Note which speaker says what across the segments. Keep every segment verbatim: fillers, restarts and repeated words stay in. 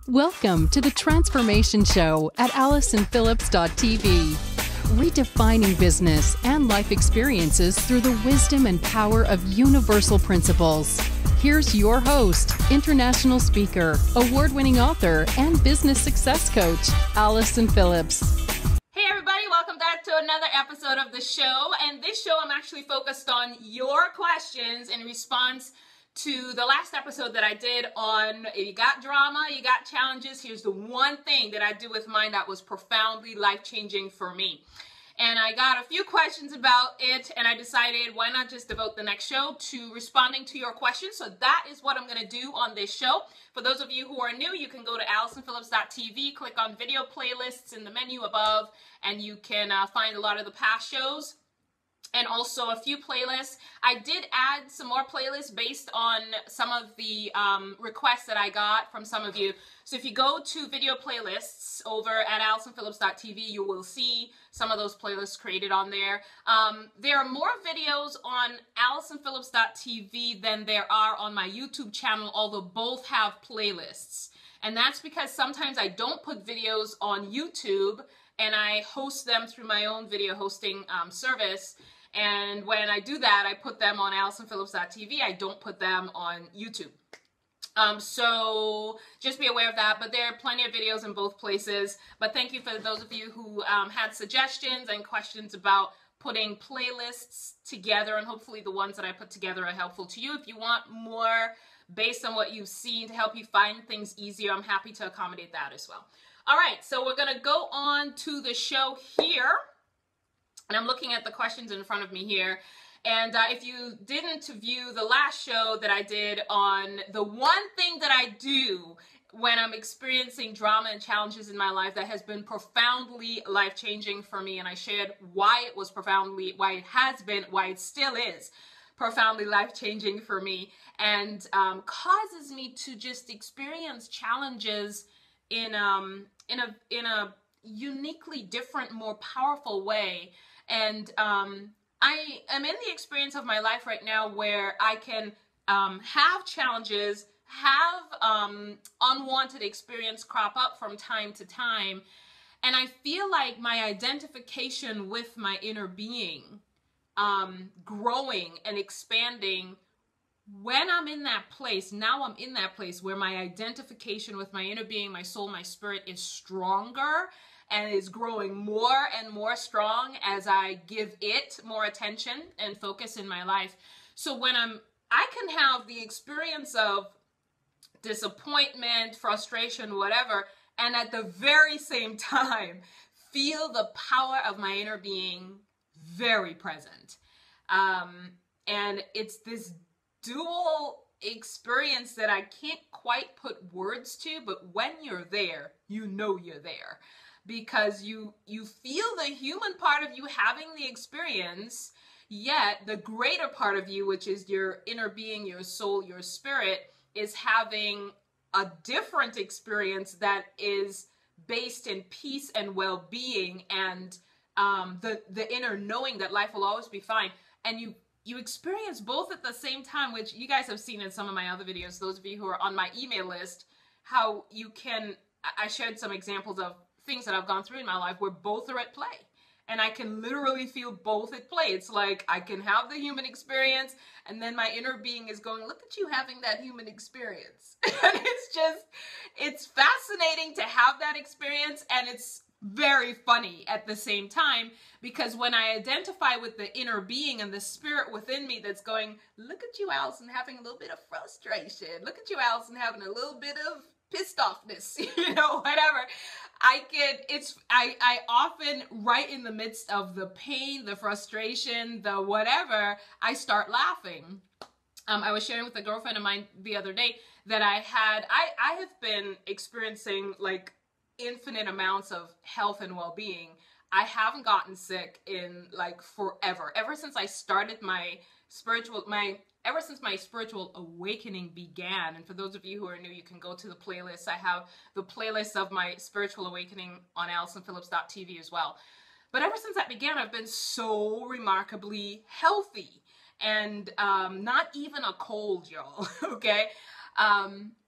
Speaker 1: Welcome to the Transformation Show at Allison Phillips dot T V. Redefining business and life experiences through the wisdom and power of universal principles. Here's your host, international speaker, award-winning author, and business success coach, Allison Phillips.
Speaker 2: Hey everybody, welcome back to another episode of the show. And this show I'm actually focused on your questions in response to the last episode that I did on if you got drama, you got challenges. Here's the one thing that I do with mine that was profoundly life-changing for me. And I got a few questions about it, and I decided why not just devote the next show to responding to your questions. So that is what I'm going to do on this show. For those of you who are new, you can go to Allison Phillips dot T V, click on video playlists in the menu above, and you can uh, find a lot of the past shows. And also a few playlists. I did add some more playlists based on some of the um, requests that I got from some of you. So if you go to video playlists over at Allison Phillips dot T V, you will see some of those playlists created on there. Um, there are more videos on Allison Phillips dot T V than there are on my YouTube channel, although both have playlists. And that's because sometimes I don't put videos on YouTube and I host them through my own video hosting um, service. And when I do that, I put them on Allison Phillips dot T V. I don't put them on YouTube. Um, so just be aware of that. But there are plenty of videos in both places. But thank you for those of you who um, had suggestions and questions about putting playlists together. And hopefully the ones that I put together are helpful to you. If you want more based on what you've seen to help you find things easier, I'm happy to accommodate that as well. All right, so we're going to go on to the show here. And I'm looking at the questions in front of me here. And uh, if you didn't view the last show that I did on the one thing that I do when I'm experiencing drama and challenges in my life that has been profoundly life-changing for me, and I shared why it was profoundly, why it has been, why it still is profoundly life-changing for me, and um, causes me to just experience challenges in um in a in a uniquely different, more powerful way. And um, I am in the experience of my life right now where I can um, have challenges, have um, unwanted experience crop up from time to time. And I feel like my identification with my inner being um, growing and expanding when I'm in that place. Now I'm in that place where my identification with my inner being, my soul, my spirit is stronger and is growing more and more strong as I give it more attention and focus in my life. So when I'm, I can have the experience of disappointment, frustration, whatever, and at the very same time, feel the power of my inner being very present. Um, and it's this dual experience that I can't quite put words to, but when you're there, you know you're there. Because you you feel the human part of you having the experience, yet the greater part of you, which is your inner being, your soul, your spirit, is having a different experience that is based in peace and well-being and um, the, the inner knowing that life will always be fine. And you you experience both at the same time, which you guys have seen in some of my other videos, those of you who are on my email list, how you can, I shared some examples of things that I've gone through in my life where both are at play. And I can literally feel both at play. It's like I can have the human experience and then my inner being is going, look at you having that human experience. And it's just, it's fascinating to have that experience, and it's very funny at the same time, because when I identify with the inner being and the spirit within me that's going, look at you, Allison, having a little bit of frustration. Look at you, Allison, having a little bit of pissed offness, you know, whatever. I get, it's, I, I often, right in the midst of the pain, the frustration, the whatever, I start laughing. Um, I was sharing with a girlfriend of mine the other day that I had, I, I have been experiencing like infinite amounts of health and well-being. I haven't gotten sick in like forever, ever since I started my spiritual, my ever since my spiritual awakening began. And for those of you who are new, you can go to the playlist. I have the playlist of my spiritual awakening on Allison Phillips dot T V as well. But ever since that began, I've been so remarkably healthy, and um, not even a cold, y'all, okay? Um,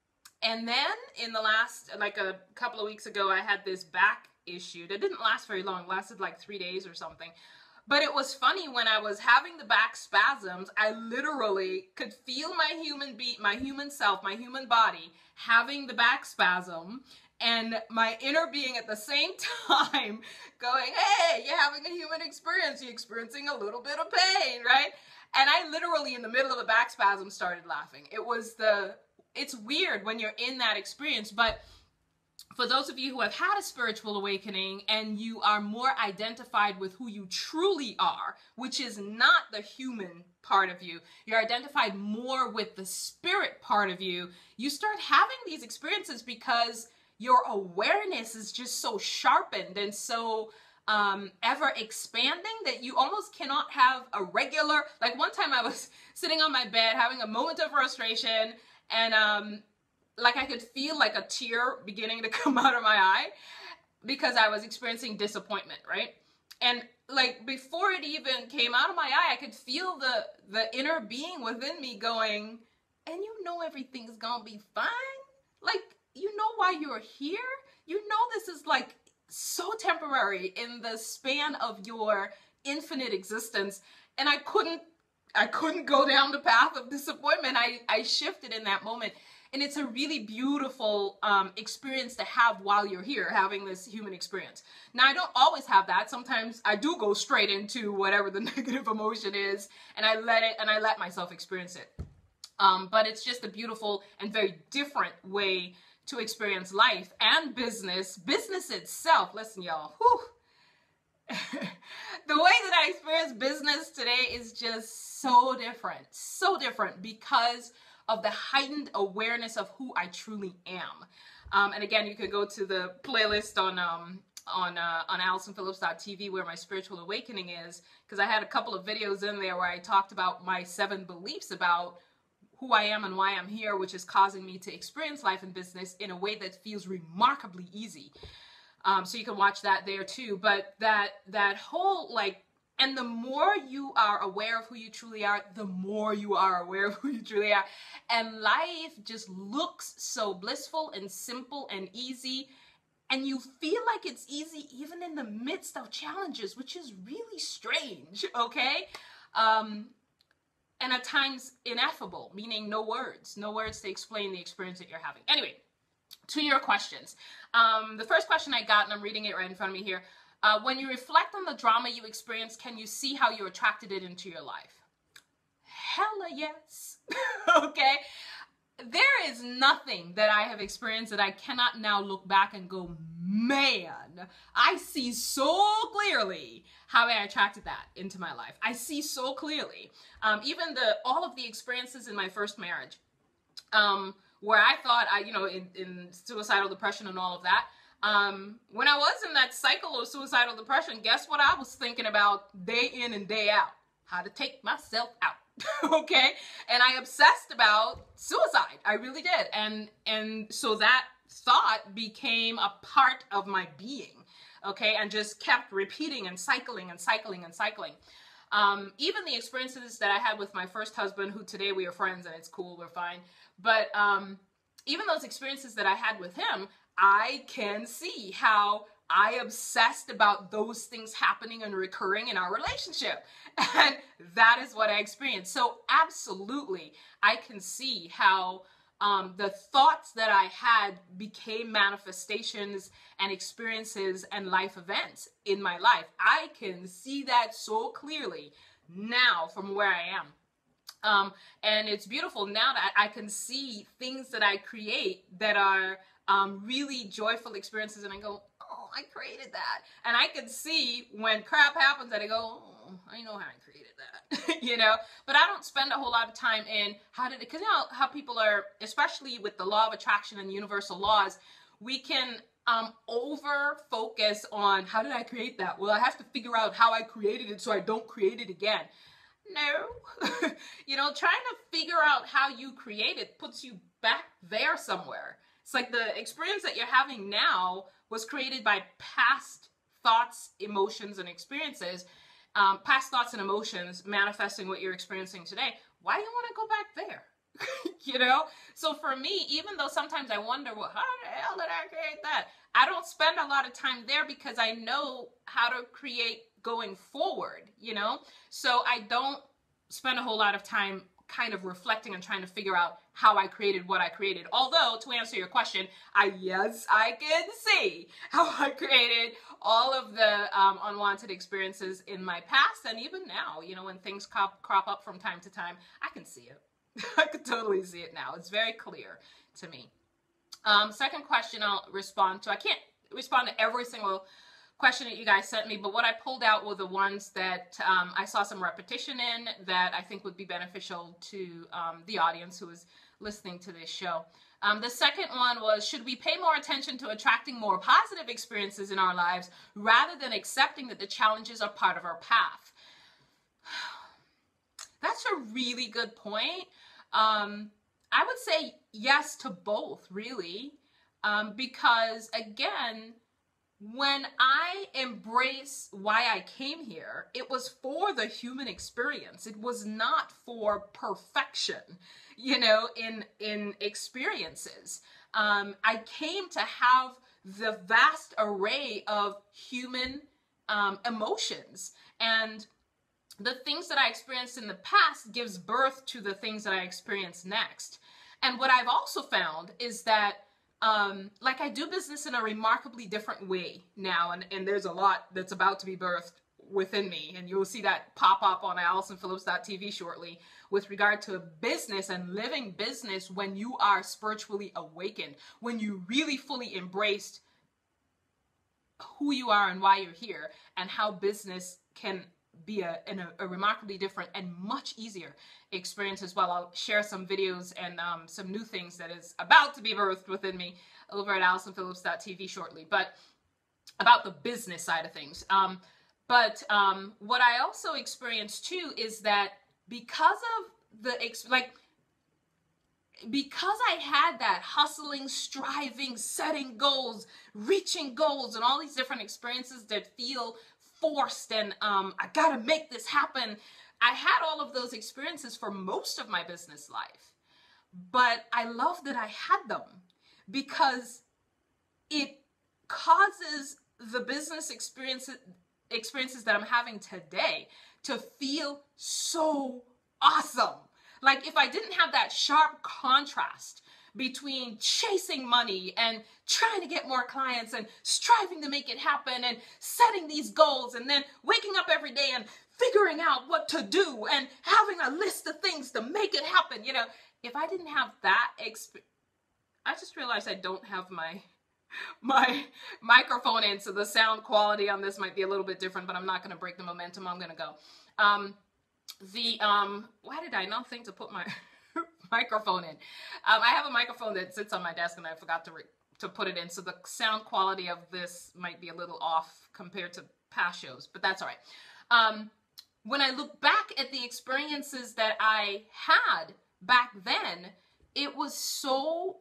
Speaker 2: And then in the last, like a couple of weeks ago, I had this back issue that didn't last very long. It lasted like three days or something. But it was funny, when I was having the back spasms, I literally could feel my human be my human self, my human body having the back spasm, and my inner being at the same time going, hey, you're having a human experience. You're experiencing a little bit of pain, right? And I literally, in the middle of a back spasm, started laughing. It was the, it's weird when you're in that experience, but for those of you who have had a spiritual awakening and you are more identified with who you truly are, which is not the human part of you, you're identified more with the spirit part of you, you start having these experiences because your awareness is just so sharpened and so um, ever expanding that you almost cannot have a regular, like one time I was sitting on my bed having a moment of frustration, and um, like I could feel like a tear beginning to come out of my eye because I was experiencing disappointment, right? And like before it even came out of my eye, I could feel the, the inner being within me going, and you know everything's gonna be fine? Like, you know why you're here? You know this is like so temporary in the span of your infinite existence. And I couldn't, I couldn't go down the path of disappointment. I, I shifted in that moment. And it's a really beautiful um, experience to have while you're here, having this human experience. Now, I don't always have that. Sometimes I do go straight into whatever the negative emotion is, and I let it, and I let myself experience it. Um, but it's just a beautiful and very different way to experience life and business. Business itself, listen, y'all, whew. The way that I experience business today is just so different, so different because of the heightened awareness of who I truly am. Um, and again, you can go to the playlist on um, on uh, on Allison Phillips dot T V where my spiritual awakening is, because I had a couple of videos in there where I talked about my seven beliefs about who I am and why I'm here, which is causing me to experience life and business in a way that feels remarkably easy. Um, so you can watch that there too. But that that whole like, and the more you are aware of who you truly are, the more you are aware of who you truly are. And life just looks so blissful and simple and easy. And you feel like it's easy even in the midst of challenges, which is really strange, okay? Um, and at times ineffable, meaning no words, no words to explain the experience that you're having. Anyway, to your questions. Um, the first question I got, and I'm reading it right in front of me here. Uh, when you reflect on the drama you experienced, can you see how you attracted it into your life? Hella yes. Okay. There is nothing that I have experienced that I cannot now look back and go, man, I see so clearly how I attracted that into my life. I see so clearly. Um, even the all of the experiences in my first marriage, um, where I thought I, you know, in, in suicidal depression and all of that, Um, when I was in that cycle of suicidal depression, guess what I was thinking about day in and day out? How to take myself out. Okay? And I obsessed about suicide. I really did. And, and so that thought became a part of my being. Okay? And just kept repeating and cycling and cycling and cycling. Um, even the experiences that I had with my first husband, who today we are friends and it's cool, we're fine. But, um, even those experiences that I had with him, I can see how I obsessed about those things happening and recurring in our relationship. And that is what I experienced. So absolutely, I can see how um, the thoughts that I had became manifestations and experiences and life events in my life. I can see that so clearly now from where I am. Um, and it's beautiful now that I can see things that I create that are um, really joyful experiences, and I go, oh, I created that. And I can see when crap happens that I go, oh, I know how I created that, you know? But I don't spend a whole lot of time in how did it, because you know how people are, especially with the law of attraction and universal laws, we can um, over focus on how did I create that? Well, I have to figure out how I created it so I don't create it again. No, you know, trying to figure out how you create it puts you back there somewhere. It's like the experience that you're having now was created by past thoughts, emotions, and experiences, um, past thoughts and emotions manifesting what you're experiencing today. Why do you want to go back there? You know? So for me, even though sometimes I wonder, well, how the hell did I create that? I don't spend a lot of time there because I know how to create going forward, you know? So I don't spend a whole lot of time kind of reflecting and trying to figure out how I created what I created. Although, to answer your question, I yes, I can see how I created all of the um, unwanted experiences in my past, and even now, you know, when things crop, crop up from time to time, I can see it. I could totally see it now. It's very clear to me. Um, second question I'll respond to. I can't respond to every single question that you guys sent me, but what I pulled out were the ones that um, I saw some repetition in that I think would be beneficial to um, the audience who is listening to this show. Um, the second one was, should we pay more attention to attracting more positive experiences in our lives rather than accepting that the challenges are part of our path? That's a really good point. Um, I would say yes to both, really, um, because again, when I embrace why I came here, it was for the human experience. It was not for perfection, you know, in, in experiences. Um, I came to have the vast array of human um, emotions, and the things that I experienced in the past gives birth to the things that I experience next. And what I've also found is that Um, like I do business in a remarkably different way now, and, and there's a lot that's about to be birthed within me, and you'll see that pop up on Allison Phillips dot T V shortly with regard to business and living business when you are spiritually awakened, when you really fully embraced who you are and why you're here, and how business can be a, in a, a remarkably different and much easier experience as well. I'll share some videos and um, some new things that is about to be birthed within me over at Allison Phillips dot T V shortly, but about the business side of things. Um, but um, what I also experienced too is that because of the, like, because I had that hustling, striving, setting goals, reaching goals, and all these different experiences that feel forced and um, I gotta make this happen. I had all of those experiences for most of my business life, but I love that I had them because it causes the business experiences experiences that I'm having today to feel so awesome. Like if I didn't have that sharp contrast between chasing money and trying to get more clients and striving to make it happen and setting these goals and then waking up every day and figuring out what to do and having a list of things to make it happen, you know, if I didn't have that experience, I just realized I don't have my my microphone in, so the sound quality on this might be a little bit different, but I'm not going to break the momentum. I'm going to go. Um, the, um, why did I not think to put my microphone in? Um, I have a microphone that sits on my desk and I forgot to re to put it in, so the sound quality of this might be a little off compared to past shows, but that's all right. Um, when I look back at the experiences that I had back then, it was so,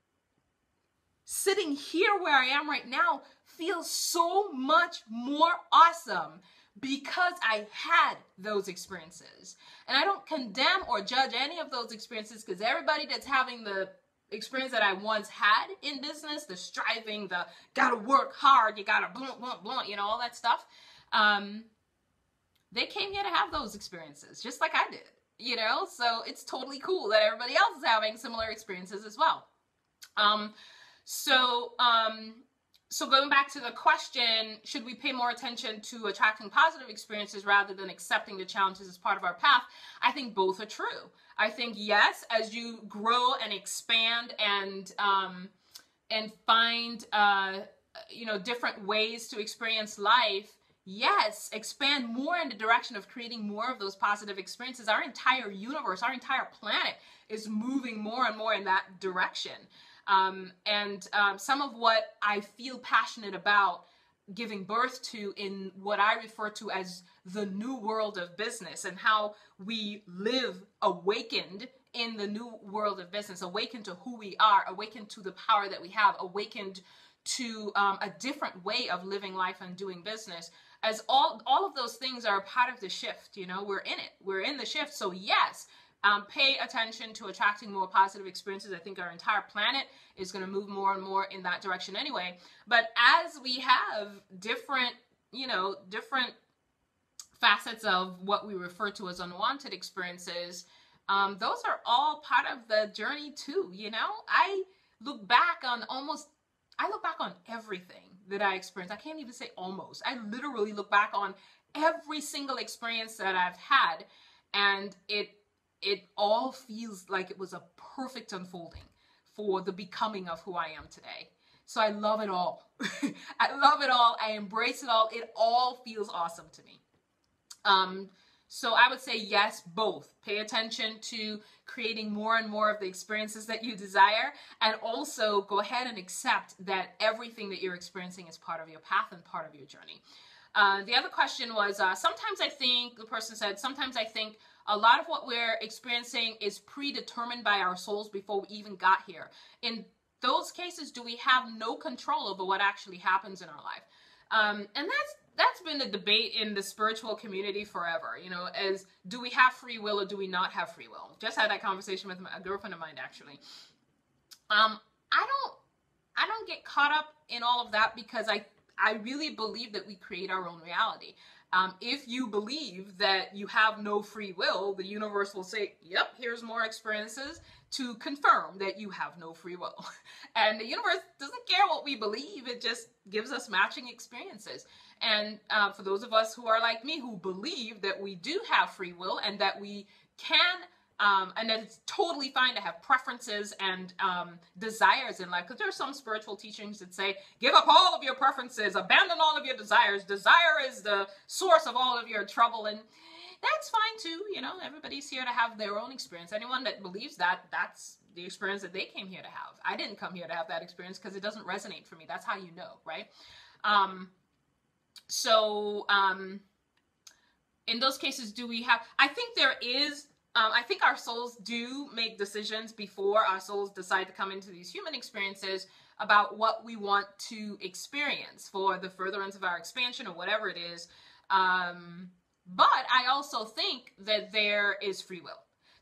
Speaker 2: sitting here where I am right now feels so much more awesome because I had those experiences. And I don't condemn or judge any of those experiences, because everybody that's having the experience that I once had in business, the striving, the gotta work hard, you gotta blunt, blunt, blunt, you know, all that stuff, um, they came here to have those experiences, just like I did, you know? So it's totally cool that everybody else is having similar experiences as well. Um, so, um, So going back to the question, should we pay more attention to attracting positive experiences rather than accepting the challenges as part of our path? I think both are true. I think, yes, as you grow and expand and um, and find uh, you know, different ways to experience life, yes, expand more in the direction of creating more of those positive experiences. Our entire universe, our entire planet is moving more and more in that direction. Um, and um, some of what I feel passionate about giving birth to in what I refer to as the new world of business, and how we live awakened in the new world of business, awakened to who we are, awakened to the power that we have, awakened to um, a different way of living life and doing business. As all, all of those things are a part of the shift, you know, we're in it, we're in the shift. So yes, Um, pay attention to attracting more positive experiences. I think our entire planet is going to move more and more in that direction anyway. But as we have different, you know, different facets of what we refer to as unwanted experiences, um, those are all part of the journey too, you know? I look back on almost, I look back on everything that I experienced. I can't even say almost. I literally look back on every single experience that I've had, and it it all feels like it was a perfect unfolding for the becoming of who I am today. So I love it all. I love it all. I embrace it all. It all feels awesome to me. Um, so I would say yes, both. Pay attention to creating more and more of the experiences that you desire, and also go ahead and accept that everything that you're experiencing is part of your path and part of your journey. Uh, the other question was, uh, sometimes I think, the person said, sometimes I think a lot of what we're experiencing is predetermined by our souls before we even got here. In those cases, do we have no control over what actually happens in our life? Um, and that's that's been a debate in the spiritual community forever, you know, as do we have free will or do we not have free will? Just had that conversation with a girlfriend of mine, actually. Um, I don't, I don't get caught up in all of that, because I, I really believe that we create our own reality. Um, if you believe that you have no free will, the universe will say, yep, here's more experiences to confirm that you have no free will. And the universe doesn't care what we believe. It just gives us matching experiences. And uh, for those of us who are like me, who believe that we do have free will and that we can, um, and that it's totally fine to have preferences and um, desires in life, because there are some spiritual teachings that say, give up all of your preferences, abandon all of your desires. Desire is the source of all of your trouble. And that's fine too. You know, everybody's here to have their own experience. Anyone that believes that, that's the experience that they came here to have. I didn't come here to have that experience because it doesn't resonate for me. That's how you know, right? Um, so um, in those cases, do we have, I think there is, um, I think our souls do make decisions before our souls decide to come into these human experiences about what we want to experience for the furtherance of our expansion or whatever it is. Um, But I also think that there is free will.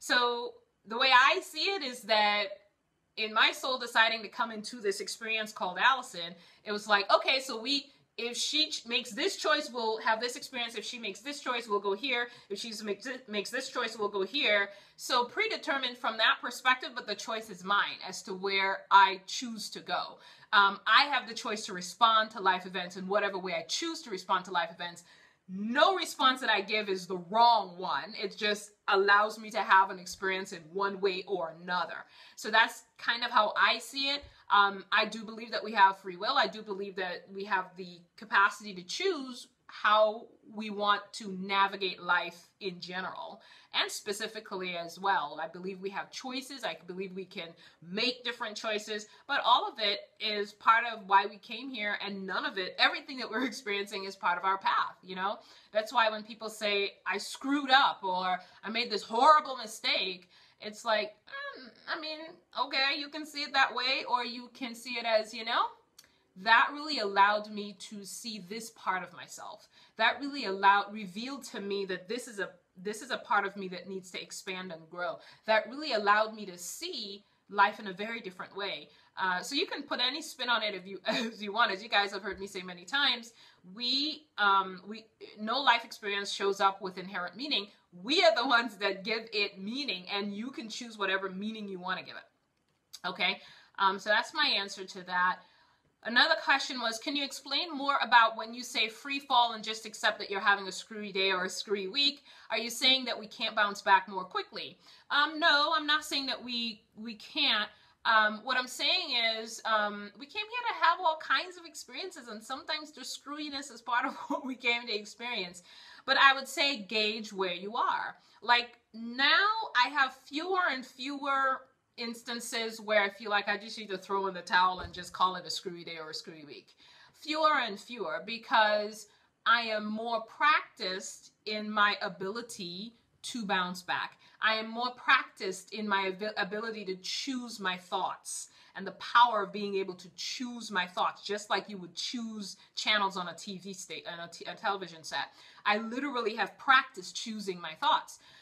Speaker 2: So the way I see it is that in my soul deciding to come into this experience called Allison, it was like, okay, so we, if she ch- makes this choice, we'll have this experience. If she makes this choice, we'll go here. If she makes, makes this choice, we'll go here. So predetermined from that perspective, but the choice is mine as to where I choose to go. Um, I have the choice to respond to life events in whatever way I choose to respond to life events. No response that I give is the wrong one. It just allows me to have an experience in one way or another. So that's kind of how I see it. Um, I do believe that we have free will. I do believe that we have the capacity to choose how we want to navigate life in general, and specifically as well. I believe we have choices. I believe we can make different choices, but all of it is part of why we came here, and none of it, everything that we're experiencing is part of our path, you know? That's why when people say, I screwed up, or I made this horrible mistake, it's like, mm, I mean, okay, you can see it that way, or you can see it as, you know, that really allowed me to see this part of myself. That really allowed, revealed to me that this is a this is a part of me that needs to expand and grow. That really allowed me to see life in a very different way. Uh, so you can put any spin on it if you as you want. As you guys have heard me say many times, we um, we no life experience shows up with inherent meaning. We are the ones that give it meaning, and you can choose whatever meaning you want to give it. Okay, um, so that's my answer to that. Another question was, can you explain more about when you say free fall and just accept that you're having a screwy day or a screwy week? Are you saying that we can't bounce back more quickly? Um, no, I'm not saying that we we can't. Um, what I'm saying is um, we came here to have all kinds of experiences, and sometimes the screwiness is part of what we came to experience. But I would say gauge where you are. Like now I have fewer and fewer instances where I feel like I just need to throw in the towel and just call it a screwy day or a screwy week. Fewer and fewer, because I am more practiced in my ability to bounce back. I am more practiced in my ab- ability to choose my thoughts, and the power of being able to choose my thoughts, just like you would choose channels on a T V state, on a, t- a television set. I literally have practiced choosing my thoughts.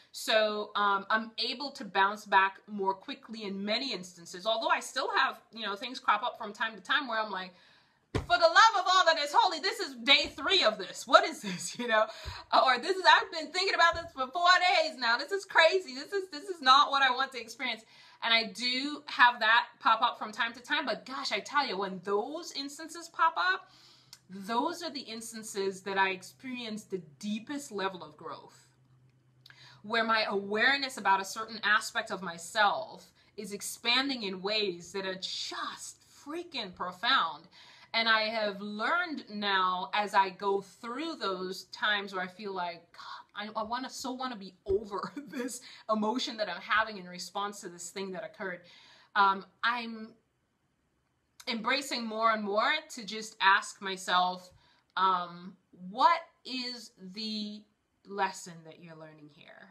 Speaker 2: So um, I'm able to bounce back more quickly in many instances, although I still have, you know, things crop up from time to time where I'm like, for the love of all that is holy, this is day three of this. What is this, you know? Or this is, I've been thinking about this for four days now. This is crazy. This is, this is not what I want to experience. And I do have that pop up from time to time. But gosh, I tell you, when those instances pop up, those are the instances that I experience the deepest level of growth, where my awareness about a certain aspect of myself is expanding in ways that are just freaking profound. And I have learned now, as I go through those times where I feel like, God, I, I want to so want to be over this emotion that I'm having in response to this thing that occurred. Um, I'm embracing more and more to just ask myself, um, what is the lesson that you're learning here?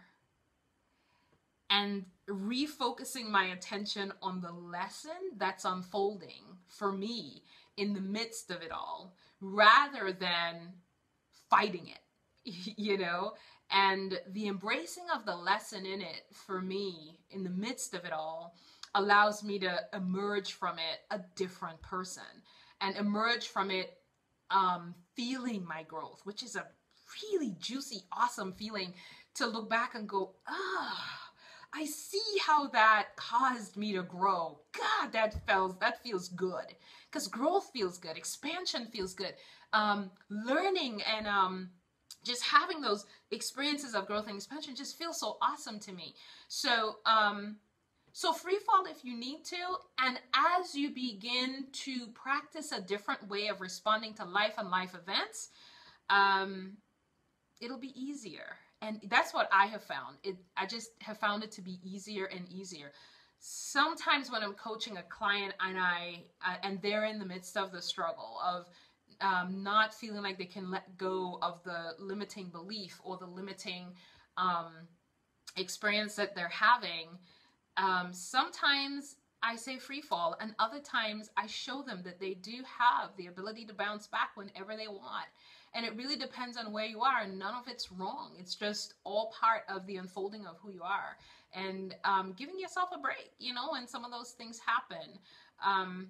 Speaker 2: And refocusing my attention on the lesson that's unfolding for me in the midst of it all, rather than fighting it, you know? And the embracing of the lesson in it, for me, in the midst of it all, allows me to emerge from it a different person, and emerge from it um, feeling my growth, which is a really juicy, awesome feeling to look back and go, ah, I see how that caused me to grow. God, that feels, that feels good. Because growth feels good. Expansion feels good. Um, learning and um, just having those experiences of growth and expansion just feels so awesome to me. So, um, so free fall if you need to. And as you begin to practice a different way of responding to life and life events, um, it'll be easier. And that's what I have found. It, I just have found it to be easier and easier. Sometimes when I'm coaching a client and I uh, and they're in the midst of the struggle of um, not feeling like they can let go of the limiting belief or the limiting um, experience that they're having, um, sometimes I say free fall, and other times I show them that they do have the ability to bounce back whenever they want. And it really depends on where you are, and none of it's wrong. It's just all part of the unfolding of who you are, and um, giving yourself a break, you know, when some of those things happen, um,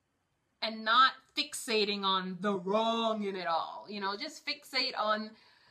Speaker 2: and not fixating on the wrong in it all, you know, just fixate on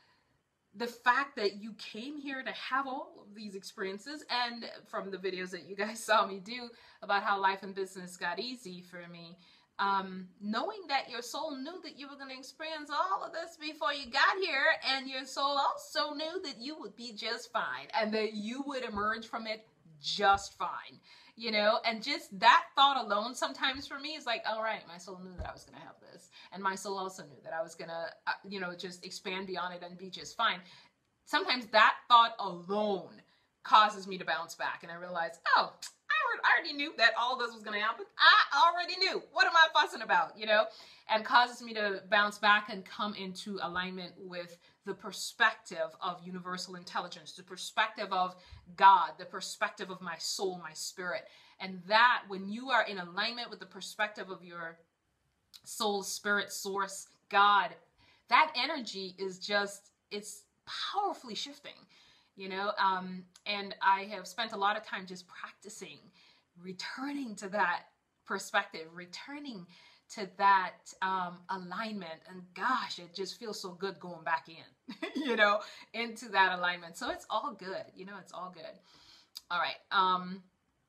Speaker 2: the fact that you came here to have all of these experiences. And from the videos that you guys saw me do about how life and business got easy for me, Um, knowing that your soul knew that you were going to experience all of this before you got here, and your soul also knew that you would be just fine and that you would emerge from it just fine, you know, and just that thought alone sometimes for me is like, all right, my soul knew that I was going to have this, and my soul also knew that I was going to, uh, you know, just expand beyond it and be just fine. Sometimes that thought alone causes me to bounce back, and I realize, oh, I already knew that all this was going to happen. I already knew. What am I fussing about, you know? And causes me to bounce back and come into alignment with the perspective of universal intelligence, the perspective of God, the perspective of my soul, my spirit. And that, when you are in alignment with the perspective of your soul, spirit, source, God, that energy is just, it's powerfully shifting, you know? Um, and I have spent a lot of time just practicing returning to that perspective, returning to that um, alignment. And gosh, it just feels so good going back in, you know, into that alignment. So it's all good, you know, it's all good. All right. Um,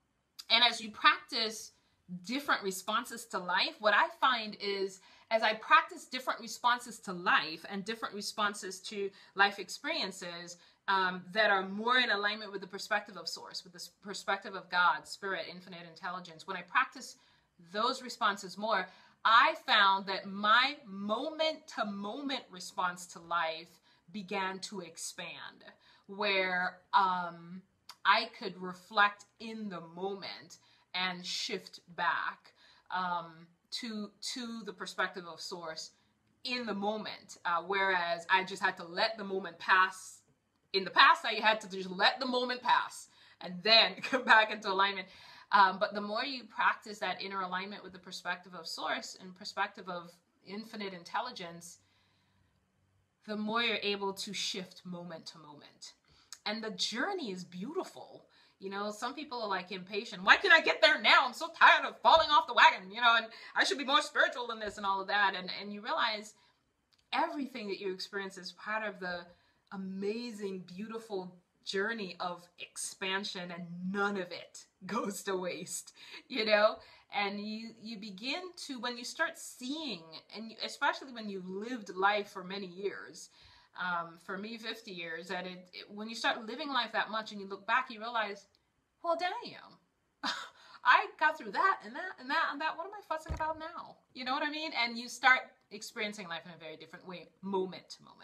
Speaker 2: and as you practice different responses to life, what I find is as I practice different responses to life and different responses to life experiences, Um, that are more in alignment with the perspective of source, with the perspective of God, spirit, infinite intelligence. When I practice those responses more, I found that my moment-to-moment response to life began to expand, where um, I could reflect in the moment and shift back um, to, to the perspective of source in the moment, uh, whereas I just had to let the moment pass. In the past, I had to just let the moment pass and then come back into alignment. Um, but the more you practice that inner alignment with the perspective of source and perspective of infinite intelligence, the more you're able to shift moment to moment. and the journey is beautiful. You know, some people are like impatient. Why can't I get there now? I'm so tired of falling off the wagon, you know, and I should be more spiritual than this and all of that. And, and you realize everything that you experience is part of the amazing, beautiful journey of expansion, and none of it goes to waste, you know? And you, you begin to, when you start seeing, and you, especially when you've lived life for many years, um, for me, fifty years, that it, it, when you start living life that much and you look back, you realize, well, damn, I got through that and that and that and that. What am I fussing about now? You know what I mean? And you start experiencing life in a very different way, moment to moment.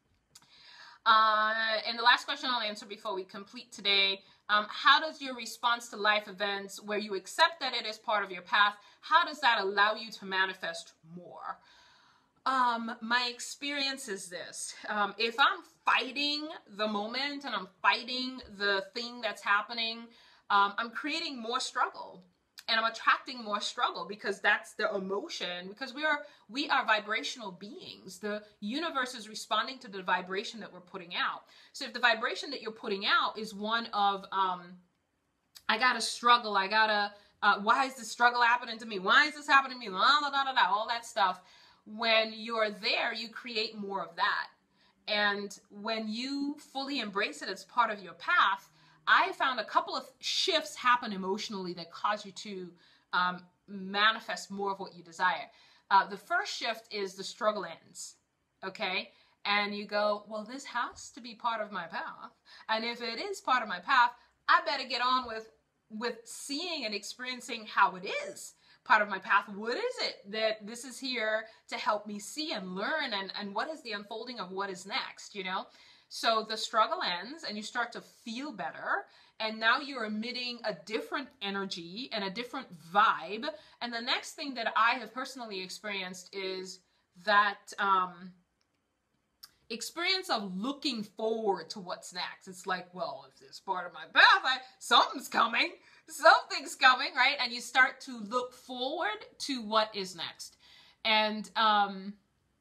Speaker 2: Uh, and the last question I'll answer before we complete today, um, how does your response to life events where you accept that it is part of your path, how does that allow you to manifest more? Um, my experience is this. Um, if I'm fighting the moment and I'm fighting the thing that's happening, um, I'm creating more struggle. And I'm attracting more struggle because that's the emotion, because we are we are vibrational beings. The universe is responding to the vibration that we're putting out. So if the vibration that you're putting out is one of, um, I gotta struggle, I gotta, uh, why is this struggle happening to me? Why is this happening to me? La, la, la, la, la, all that stuff. When you're there, you create more of that. And when you fully embrace it as part of your path, I found a couple of shifts happen emotionally that cause you to um, manifest more of what you desire. Uh, the first shift is the struggle ends, okay? And you go, well, this has to be part of my path. And if it is part of my path, I better get on with, with seeing and experiencing how it is part of my path. What is it that this is here to help me see and learn, and, and what is the unfolding of what is next, you know? So the struggle ends and you start to feel better, and now you're emitting a different energy and a different vibe. And the next thing that I have personally experienced is that um, experience of looking forward to what's next. It's like, well, if this is part of my path, I, something's coming, something's coming, right? And you start to look forward to what is next. And um,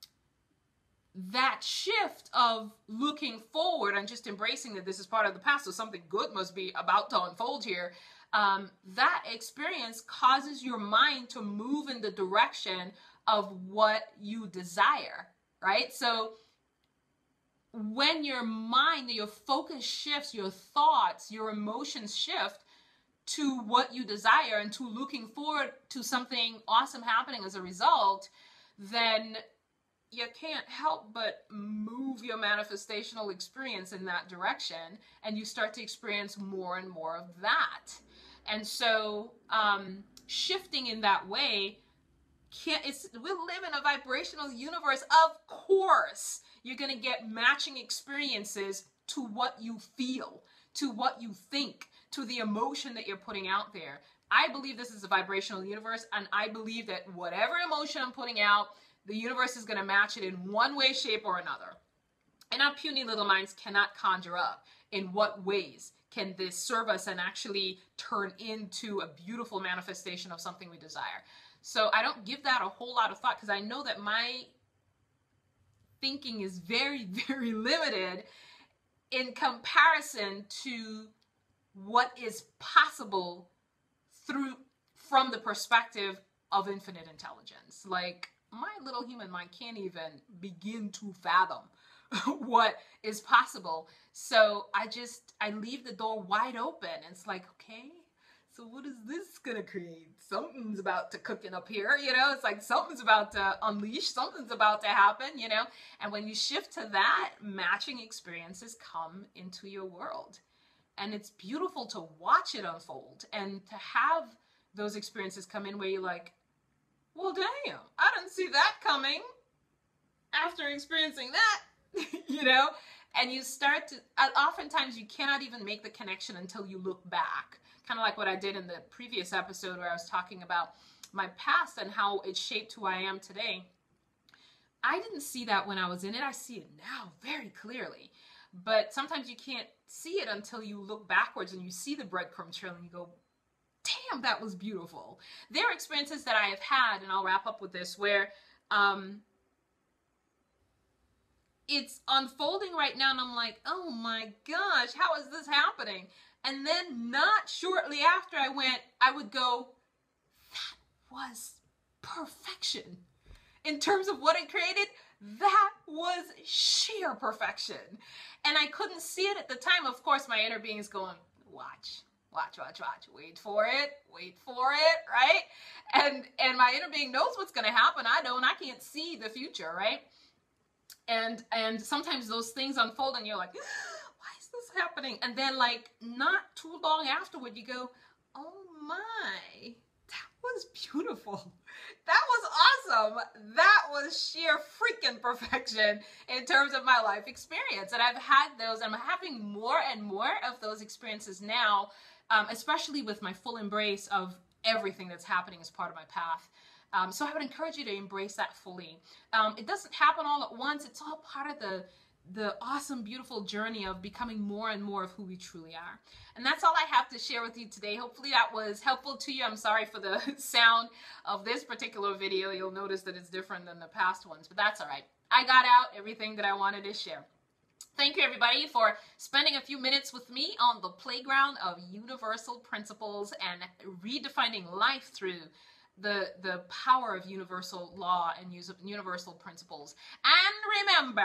Speaker 2: that shift of looking forward and just embracing that this is part of the past, so something good must be about to unfold here, um, that experience causes your mind to move in the direction of what you desire, right? So when your mind, your focus shifts, your thoughts, your emotions shift to what you desire and to looking forward to something awesome happening as a result, then you can't help but move your manifestational experience in that direction, and you start to experience more and more of that. And so um, shifting in that way, can't, it's, we live in a vibrational universe. Of course, you're going to get matching experiences to what you feel, to what you think, to the emotion that you're putting out there. I believe this is a vibrational universe, and I believe that whatever emotion I'm putting out, the universe is going to match it in one way, shape, or another. And our puny little minds cannot conjure up in what ways can this serve us and actually turn into a beautiful manifestation of something we desire. So I don't give that a whole lot of thought, because I know that my thinking is very, very limited in comparison to what is possible through from the perspective of infinite intelligence. Like, my little human mind can't even begin to fathom what is possible. So I just, I leave the door wide open. It's like, okay, so what is this gonna create? Something's about to cooking up here, you know? It's like something's about to unleash, something's about to happen, you know? And when you shift to that, matching experiences come into your world. And it's beautiful to watch it unfold and to have those experiences come in where you're like, well, damn, I didn't see that coming after experiencing that, you know? And you start to, oftentimes you cannot even make the connection until you look back. Kind of like what I did in the previous episode where I was talking about my past and how it shaped who I am today. I didn't see that when I was in it. I see it now very clearly. But sometimes you can't see it until you look backwards and you see the breadcrumb trail and you go, damn, that was beautiful. There are experiences that I have had, and I'll wrap up with this, where um, it's unfolding right now, and I'm like, oh my gosh, how is this happening? And then not shortly after I went, I would go, that was perfection. In terms of what it created, that was sheer perfection. And I couldn't see it at the time. Of course, my inner being is going, watch, watch, watch, watch, wait for it, wait for it, right? And, and my inner being knows what's going to happen. I don't, I can't see the future, right? And, and sometimes those things unfold and you're like, why is this happening? And then like not too long afterward, you go, oh my, that was beautiful. That was awesome. That was sheer freaking perfection in terms of my life experience. And I've had those, I'm having more and more of those experiences now, um, especially with my full embrace of everything that's happening as part of my path. Um, so I would encourage you to embrace that fully. Um, it doesn't happen all at once. It's all part of the the awesome, beautiful journey of becoming more and more of who we truly are. And that's all I have to share with you today. Hopefully that was helpful to you. I'm sorry for the sound of this particular video. You'll notice that it's different than the past ones, but that's all right. I got out everything that I wanted to share. Thank you, everybody, for spending a few minutes with me on the playground of universal principles and redefining life through the, the power of universal law and universal principles. And remember,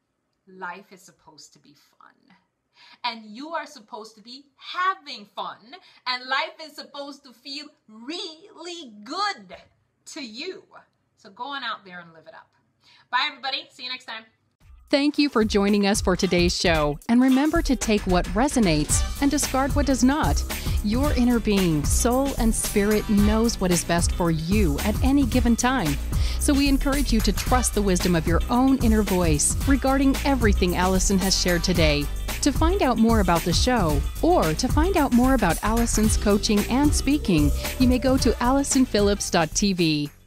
Speaker 2: life is supposed to be fun. And you are supposed to be having fun. And life is supposed to feel really good to you. So go on out there and live it up. Bye, everybody. See you next time.
Speaker 1: Thank you for joining us for today's show. And remember to take what resonates and discard what does not. Your inner being, soul, and spirit knows what is best for you at any given time. So we encourage you to trust the wisdom of your own inner voice regarding everything Allison has shared today. To find out more about the show, or to find out more about Allison's coaching and speaking, you may go to allison phillips dot t v.